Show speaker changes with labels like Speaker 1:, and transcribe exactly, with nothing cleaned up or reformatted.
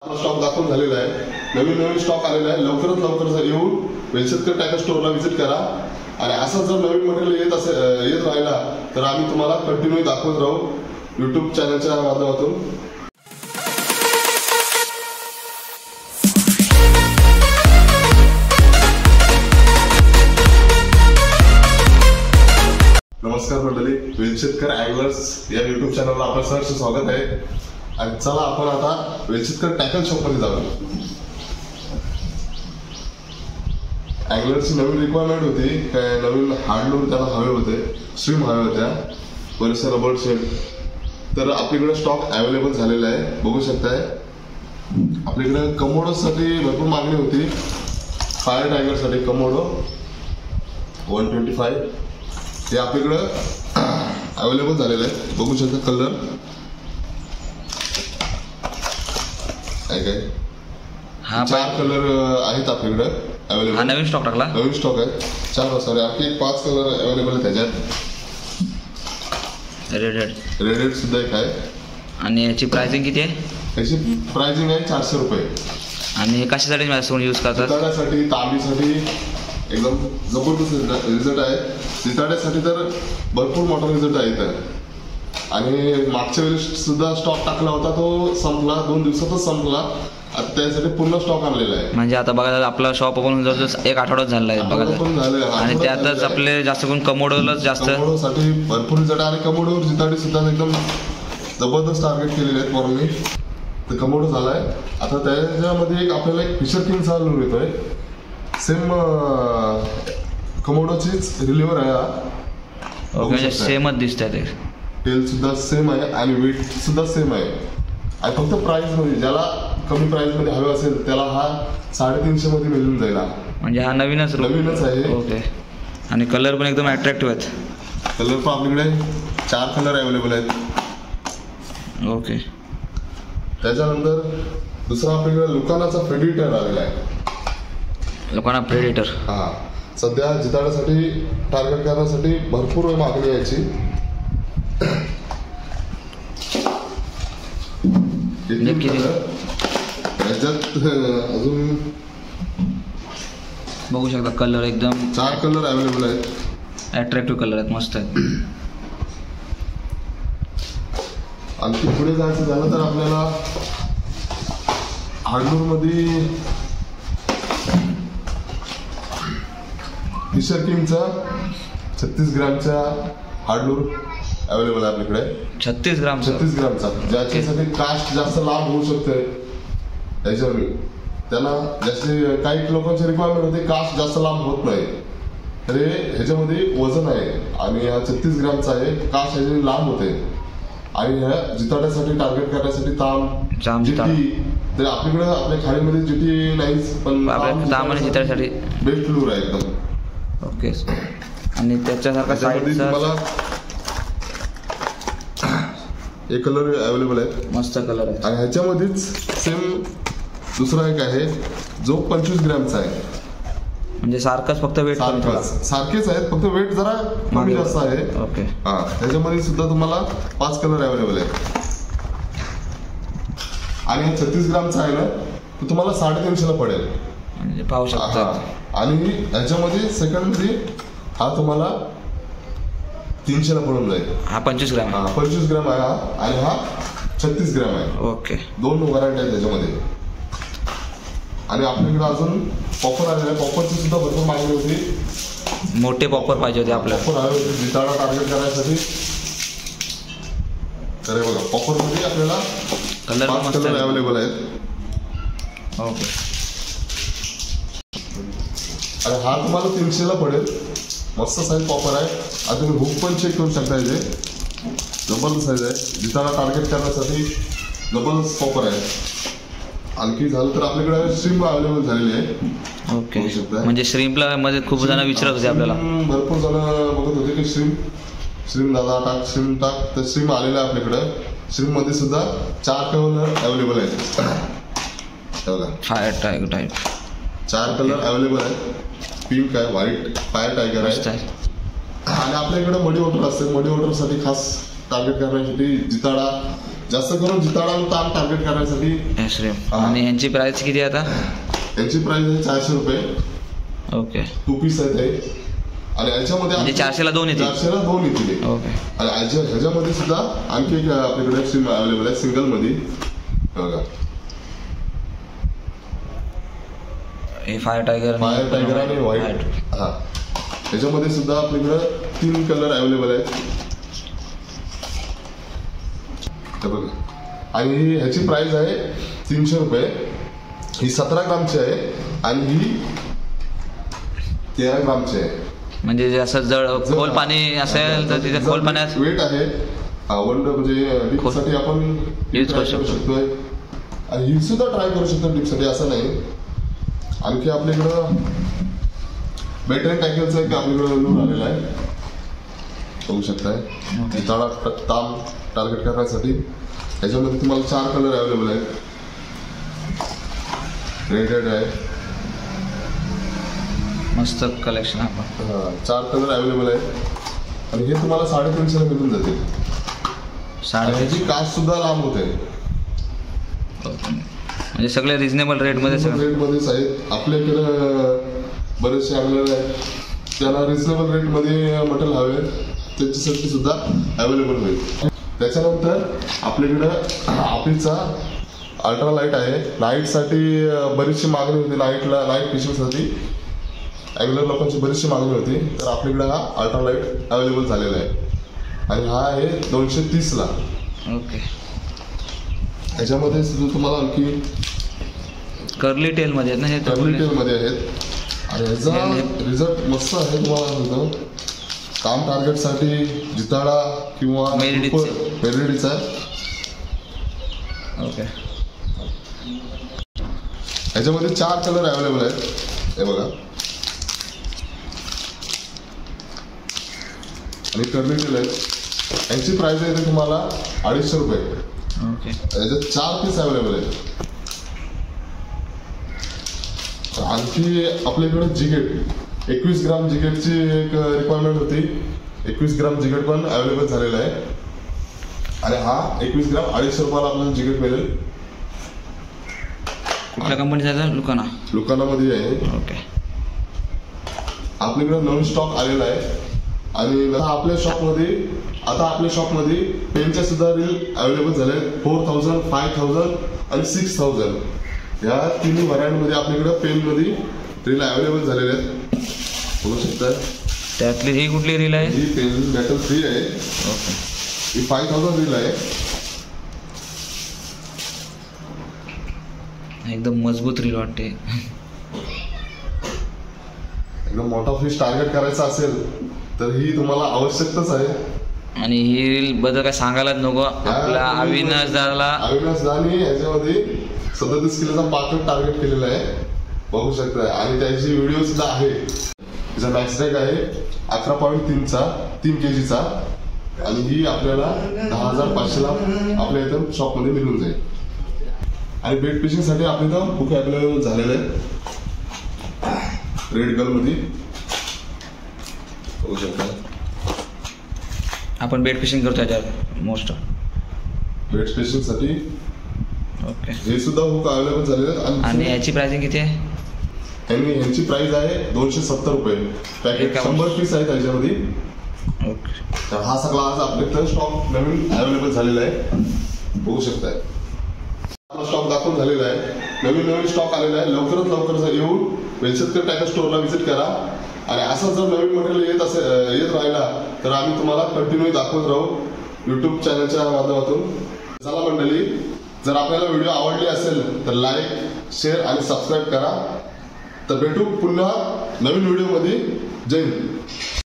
Speaker 1: Stock दाखवून झालेला आहे, नवीन नवीन स्टॉक आलेला आहे. लवकरात लवकर येऊन वेलशेतकर टायगर स्टोअरला व्हिजिट करा. आणि असं जर नवीन मटेरियल येत असे येत राहिला तर आम्ही तुम्हाला कंटिन्यू दाखवत राहू यूट्यूब चॅनलच्या माध्यमातून. नमस्कार मंडळी, वेलशेतकर अँगलर्स या यूट्यूब चॅनलला आपलं सहर्ष स्वागत आहे. आणि चला आपण आता वेलशेतकर टॅकल शॉप मध्ये जाऊ. अँगलरची नवीन रिक्वायरमेंट होती, काय नवीन हार्डलूर त्याला हवे होते, स्ट्रीम हव्या होत्या, बरेचसे रबर शेड. तर आपल्याकडे स्टॉक अवेलेबल झालेला आहे, बघू शकताय. आपल्याकडे कमोडोसाठी भरपूर मागणी होती. फायर टायगरसाठी कमोडो वन ट्वेंटी फाय हे आपल्याकडं अवेलेबल झालेलं आहे, बघू शकता. कलर आहे काय, हा चार कलर आहेत आपल्याकडे अवेलेबल.
Speaker 2: हा नवीन स्टॉक टाकला,
Speaker 1: नवीन स्टॉक आहे. चार सॉरी आणखी पाच कलर अवेलेबल आहे त्याच्यात.
Speaker 2: रेडेड
Speaker 1: रेडेड सुद्धा एक आहे.
Speaker 2: आणि याची प्राइसिंग किती आहे?
Speaker 1: याची प्राइसिंग आहे चारशे रुपये.
Speaker 2: आणि हे कशासाठी माझ्यासोबत यूज करतात?
Speaker 1: जिताड्यासाठी, तांबीसाठी एकदम जबरदस्त रिझल्ट आहे. जिताड्यासाठी तर भरपूर मोठा रिझल्ट आहे इथं. आणि मागच्या वेळेस सुद्धा स्टॉक टाकला होता, तो संपला, दोन दिवसातच संपला. आता त्यासाठी पूर्ण स्टॉक आणलेला आहे.
Speaker 2: म्हणजे आता बघा आपला शॉप ओपन जवळजवळ एक आठवडाच झाला आहे बघा. आणि त्यातच आपले जास्त करून कमोडोलाच जास्त
Speaker 1: कमोडोसाठी भरपूर रिझल्ट. आणि कमोडोवर जिताडी सुद्धा एकदम जबरदस्त टार्गेट केलेले आहेत पोरांनी. तर कमोडो झालाय. आता त्याच्यामध्ये एक आपल्याला एक फिशर किंग चा लूर येतोय, सेम कमोडोचीच रिलिव्हर आहे हा.
Speaker 2: ओके, सेमच दिसत आहे.
Speaker 1: टेल सुद्धा सेम आहे आणि वेट सुद्धा सेम आहे. आणि फक्त प्राइस मध्ये, ज्याला कमी प्राइस मध्ये हवे असेल त्याला हा साडेतीनशे मध्ये मिळून जाईल.
Speaker 2: म्हणजे हा नवीनच
Speaker 1: नवीनच आहे.
Speaker 2: ओके. आणि कलर पण एकदम अट्रॅक्टिव्ह आहेत.
Speaker 1: कलर पण आपल्याकडे चार कलर अवेलेबल आहेत.
Speaker 2: ओके.
Speaker 1: त्याच्यानंतर दुसरा आपल्याकडे लुकानाचा प्रेडिटर आलेला आहे.
Speaker 2: लुकाना प्रेडिटर
Speaker 1: हा सध्या जिताड्यासाठी टार्गेट करण्यासाठी भरपूर मागणी यायची. त्याच्यात अजून
Speaker 2: बघू शकता कलर एकदम
Speaker 1: चार कलर अवेलेबल आहेत.
Speaker 2: अट्रॅक्टिव्ह कलर आहेत, मस्त आहेत.
Speaker 1: आणखी पुढे जायचं झालं तर आपल्याला हार्डलूर मध्ये फिशर किंगचा छत्तीस ग्रामचा हार्डलूर अवेलेबल आहे आपल्याकडे.
Speaker 2: छत्तीस ग्राम
Speaker 1: छत्तीस ग्रामचा ज्याच्यासाठी कास्ट जास्त लांब होऊ शकते. त्याच्यावर त्याला जास्ती काही लोकांची रिक्वायरमेंट होते, कास्ट जास्त लांब होत नाही. तर ह्याच्यामध्ये वजन आहे आणि हा छत्तीस ग्रामचा आहे. कास्ट ह्याची लांब होते. आणि ह्या जिताड्यासाठी टार्गेट करण्यासाठी ताम जिटी, तर आपल्याकडे आपल्या खाडीमध्ये जिटी नाहीच, पण
Speaker 2: ताम आणि जिताड्यासाठी
Speaker 1: बेस्ट लूर आहे एकदम.
Speaker 2: ओके. आणि त्याच्यासारखा साईडचा
Speaker 1: तुम्हाला एक कलर अवेलेबल आहे,
Speaker 2: मस्त कलर आहे.
Speaker 1: आणि ह्याच्यामध्येच सेम दुसरा एक आहे जो पंचवीस ग्रॅमचा आहे.
Speaker 2: म्हणजे सारखंच, फक्त वेट
Speaker 1: सारखेच आहेत, फक्त वेट जरा कमी जास्त आहे.
Speaker 2: ओके.
Speaker 1: हा त्याच्यामध्ये सुद्धा तुम्हाला पाच कलर अवेलेबल आहे. आणि छत्तीस ग्रामचा आहे ना, तो तुम्हाला साडेतीनशे ला पडेल.
Speaker 2: म्हणजे पाहू शकता.
Speaker 1: आणि ह्याच्यामध्ये सेकंड मध्ये हा तुम्हाला तीनशे ला पडून जाईल.
Speaker 2: हा पंचवीस ग्राम
Speaker 1: हा पंचवीस ग्राम आहे हा, आणि हा छत्तीस ग्राम आहे.
Speaker 2: ओके.
Speaker 1: दोन व्हरायटी आहेत त्याच्यामध्ये. आणि आपल्याकडे अजून पॉपर आलेला आहे. पॉपरची सुद्धा भरपूर मागणी होती.
Speaker 2: मोठे पॉपर पाहिजे होते आपल्याला.
Speaker 1: पॉपर हवे होते जिताडा टार्गेट करायसाठी. तर हे बघा, पॉपर मध्ये आपल्याला
Speaker 2: कलर
Speaker 1: पाच कलर अवेलेबल आहेत.
Speaker 2: ओके.
Speaker 1: आणि हा तुम्हाला तीनशे ला पडेल. मस्त साईज पॉपर आहे. आता तुम्ही हुक पण चेक करू शकता. इथे जबरदस्त साईज आहे. जिताडा टार्गेट करण्यासाठी जबरदस्त पॉपर आहे. आणखी झालं तर आपल्याकडे स्ट्रीम अवेलेबल झालेली आहे.
Speaker 2: ओके. म्हणजे श्रीमला मध्ये खूप जण विचारत होते आपल्याला,
Speaker 1: भरपूर जण बघत होते की श्रीम श्रीम दादा टाक, श्रीम टाक. तर श्रीम आलेलं आहे आपल्याकडे. श्रीम मध्ये सुद्धा चार कलर अवेलेबल आहेत.
Speaker 2: फायर टायगर टाईप
Speaker 1: चार कलर अवेलेबल आहेत. पिंक आहे, व्हाईट, फायर टायगर आहे. आणि आपल्याकडे मडी वॉटर असते. मडी वॉटरसाठी खास टार्गेट करण्यासाठी जिताडा जास्त करून जिताडा ताम टार्गेट करण्यासाठी
Speaker 2: श्रीम. आणि यांची प्राइस किती आहे आता?
Speaker 1: यांची प्राइस आहे चारशे रुपये.
Speaker 2: ओके.
Speaker 1: टू पीस आहेत हे. आणि याच्यामध्ये
Speaker 2: म्हणजे चारशेला दोन येतील.
Speaker 1: चारशेला दोन येतील.
Speaker 2: ओके.
Speaker 1: आणि ह्याच्यामध्ये सुद्धा आणखी एक आपल्याकडे सिम अवेलेबल आहे सिंगल मध्ये बघा.
Speaker 2: हे फायर टायगर
Speaker 1: फायर टायगर आणि व्हाईट. हा याच्यामध्ये सुद्धा आपल्याकडे तीन कलर अवेलेबल आहेत बघा. आणि ह्याची प्राइस आहे तीनशे रुपये. ही सतरा ग्रामची आहे आणि ही तेरा ग्रामची आहे.
Speaker 2: म्हणजे जसं जड खोल पाणी असेल तर तिथे खोल पाण्यात
Speaker 1: वेट आहे. वंड म्हणजे डिपसाठी आपण
Speaker 2: यूज करू शकतोय.
Speaker 1: आणि ही सुद्धा ट्राय करू शकतो डिपसाठी असं नाही. आणखी आपल्याकडं बॅटरी टायकलचा एक आपल्याकडं लूर आलेला आहे बघू शकताय. जिताडा ताम टार्गेट करण्यासाठी याच्यामध्ये तुम्हाला चार कलर अवेलेबल आहेत. रेड रेड आहे.
Speaker 2: मस्त कलेक्शन आपण.
Speaker 1: हा चार कलर अवेलेबल आहेत आणि हे तुम्हाला साडेतीनशेला मिळून जातील. साडेतीनशे कास्ट सुद्धा लांब होते.
Speaker 2: म्हणजे सगळे रिजनेबल रेटमध्ये
Speaker 1: रेटमध्येच आहेत. आपल्याकडं बरेचसे आपल्याला त्यांना रिजनेबल रेटमध्ये मटेरियल हवे त्यांच्यासाठी सुद्धा अवेलेबल होईल. त्याच्यानंतर आपल्याकडं आपलीचा अल्ट्रा लाईट आहे. नाईटसाठी बरीचशी मागणी होती. नाईटला नाईट फिशिंगसाठी अँगलर लोकांची बरीचशी मागणी होती तर आपल्याकडे हा अल्ट्रा लाईट अवेलेबल झालेला आहे. आणि हा आहे दोनशे तीसला.
Speaker 2: ओके.
Speaker 1: ह्याच्यामध्ये सुद्धा तुम्हाला आणखी
Speaker 2: कर्ली टेलमध्ये आहेत ना हे?
Speaker 1: कर्ली टेलमध्ये आहेत. आणि ह्याचा रिझल्ट मस्त आहे. तुम्हाला सांगतो काम टार्गेटसाठी जिताडा किंवा मेलडीचा.
Speaker 2: ओके.
Speaker 1: ह्याच्यामध्ये चार कलर अवेलेबल आहेत हे बघा. आणि कर्ली टेल आहेत. यांची प्राइस आहे तुम्हाला अडीचशे रुपये.
Speaker 2: ओके.
Speaker 1: याच्यात चार पीस अवेलेबल आहेत. आणखी आपल्याकडे जिगेट एकवीस ग्राम जिगेटची एक रिक्वायरमेंट होती. एकवीस ग्राम जिगेट पण अवेलेबल झालेला आहे. आणि हा एकवीस ग्राम अडीचशे रुपयाला आपल्याला जिगेट मिळेल.
Speaker 2: कुठल्या कंपनीचा आहे? लुकाना.
Speaker 1: लुकानामध्ये आहे.
Speaker 2: ओके.
Speaker 1: आपल्याकडे नवीन स्टॉक आलेला आहे. आणि आपल्या शॉपमध्ये आता आपल्या शॉपमध्ये पेनच्या सुद्धा रील अवेलेबल झाले. फोर थाउजंड फाय थाउजंड आणि सिक्स थाउजंड या तिन्ही व्हरायंटमध्ये आपल्याकडे पेनमध्ये रील अवेलेबल झालेले आहेत बघू शकता.
Speaker 2: त्यातली ही कुठली रील आहे?
Speaker 1: ही पेन मेटल फ्री आहे.
Speaker 2: ओके.
Speaker 1: ही फाय थाउजंड रील आहे.
Speaker 2: एकदम मजबूत रील वाटते.
Speaker 1: एकदम मोठा फिश टार्गेट करायचा असेल तर ही तुम्हाला आवश्यकताच आहे.
Speaker 2: आणि ही रील बद्दल काय सांगायलाच नको. आपला अविनाश दादाला
Speaker 1: अविनाश दादानी याच्यामध्ये सदतीस किलोचा पाकिट टार्गेट केलेला आहे बघू शकता. आणि त्याची व्हिडिओ सुद्धा आहे. तिचा मॅक्स टॅग आहे अकरा पॉईंट तीनचा तीन के जीचा. आणि ही आपल्याला दहा हजार पाचशेला आपल्या इथं शॉपमध्ये मिळून जाईल. आणि बेट फिशिंगसाठी आपल्या इथं बुक अवेलेबल झालेलं आहे रेड कलरमध्ये बघू शकता.
Speaker 2: आपण बेट फिशिंग करतो याच्यावर मोस्ट
Speaker 1: बेट फिशिंगसाठी.
Speaker 2: ओके.
Speaker 1: हे सुद्धा बुक अवेलेबल झालेले आहेत.
Speaker 2: आणि याची प्राइसिंग किती आहे?
Speaker 1: यांनी यांची प्राइस आहे दोनशे सत्तर रुपये. पॅकेट शंभर पीस आहे त्याच्यामध्ये.
Speaker 2: ओके.
Speaker 1: तर हा सगळा आज आपल्याकडे स्टॉक नवीन अवेलेबल झालेला आहे बघू शकताय. आपला स्टॉक दाखवून झालेला आहे. नवीन नवीन स्टॉक आलेला आहे. लवकरात लवकर येऊन वेलशेतकर टायगर स्टोअरला व्हिजिट करा. आणि असं जर नवीन मटेरियल येत असेल येत राहिला तर आम्ही तुम्हाला कंटिन्यू दाखवत राहू युट्यूब चॅनलच्या माध्यमातून. चला मंडळी, जर आपल्याला व्हिडिओ आवडली असेल तर लाईक शेअर आणि सबस्क्राईब करा. तर भेटू पुन्हा नवीन व्हिडिओमध्ये. जय हिंद.